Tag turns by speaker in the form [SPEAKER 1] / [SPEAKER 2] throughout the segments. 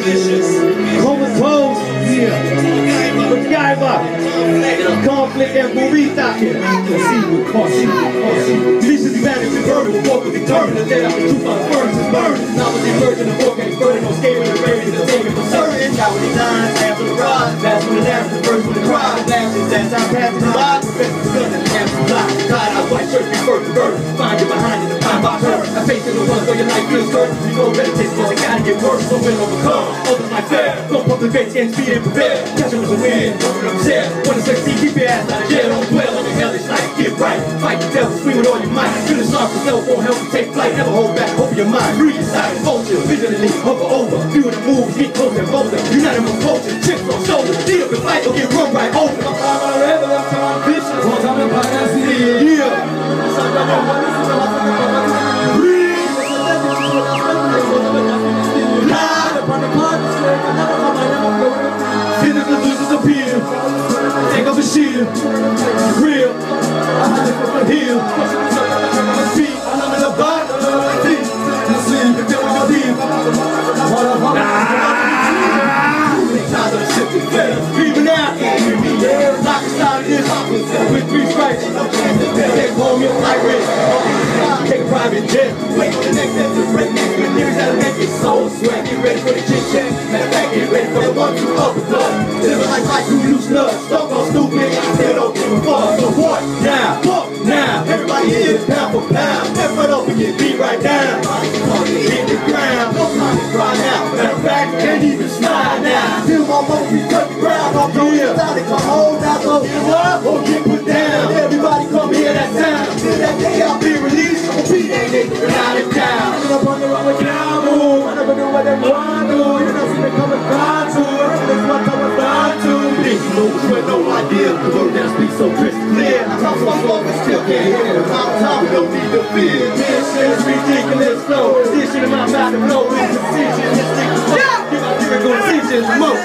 [SPEAKER 1] Comatose, yeah. MacGyver, conflict and burrito. Proceed with caution. Delicious humanity, burden will walk with determined. The dead out the truth on the furnace is burning. Now with the virgin, the book ain't burning. No scaling the raven, the taking for certain. Cowardly lines, hands on the rod. Last with the last, the first with the cry. Lashes, that's how passing the line. Professor the gun and the hands of fly. Tied out white shirt, be first and burden. Find you behind in the pine box hurt. I face in the one so your life feels good. You know better takes but it gotta get worse. So we'll overcome. Others like fair. Don't pump the brakes and speed and prepare. Catch up with the wind. Share. Wanna succeed, keep your ass out of jail. Don't dwell on the hellish life. Get right. Fight the devil, scream with all your might. Feel the sharp yourself, won't help you take flight. Never hold back, open your mind. Free your side, vulture. Vigilantly, hover over. Feel the moves, get closer and bolder. United with culture, chips on shoulders. Lead up and fight or get run right over. Take off the shield, real, heal, feet, I'm in the bottom, feet, sleep, and feel my deep. Times of the ship is better, even now, lock and start this, with 3 strikes, take home your flight rate, take a private jet, wait for the next step to break next, with lyrics that'll make your soul sweat, get ready for the chit chat, matter of fact, get ready for the 1-2 uppercut, living like you loose nuts, don't go stupid, still don't give a fuck, so what now, everybody is pound for pound, step right up and get beat right down, hit the ground, no time to cry now, matter of fact, can't even smile now, feel my monkey touch the ground, I'm going inside and come home now, so get up or get put down, everybody come hear that sound, till that day I'll be released, I'll be that nigga out of town, I'm on the run with Cowboy, I never knew what they want to, you know see me coming down to, that's what I was down to, with no idea, the word that speaks so crystal clear, I talk so long and still can't hear it, I'm top, no need to fear, this shit is ridiculous, flow, this shit in my mouth and blow with precision, this nigga flow, give my lyrical decisions, more.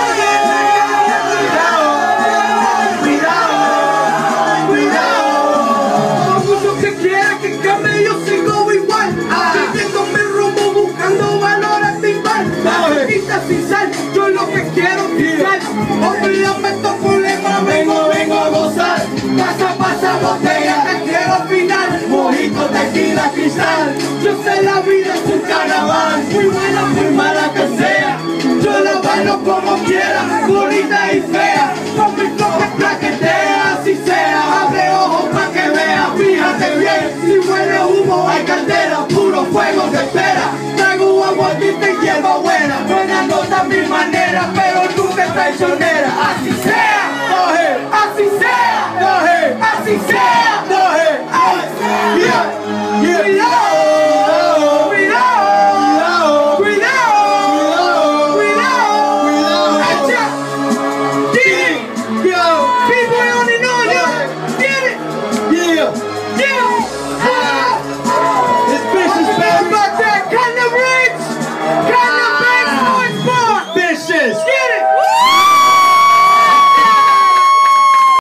[SPEAKER 2] Sin sal, yo lo que quiero es sal. Olvídame estos problemas, vengo a gozar. Pasa botella, te quiero final. Mojito, tequila, cristal. Yo sé la vida es un carnaval. Muy buena, muy mala que sea. Yo la bailo como quiera, bonita y fea. Con mi toque plaquetea, así sea. Abre ojos pa' que vea, fíjate bien. Si huele humo hay caldera, puro fuego te espera. Traigo aguardiente y hierba buena. Buena nota a mi manera, pero nunca es traicionera. Así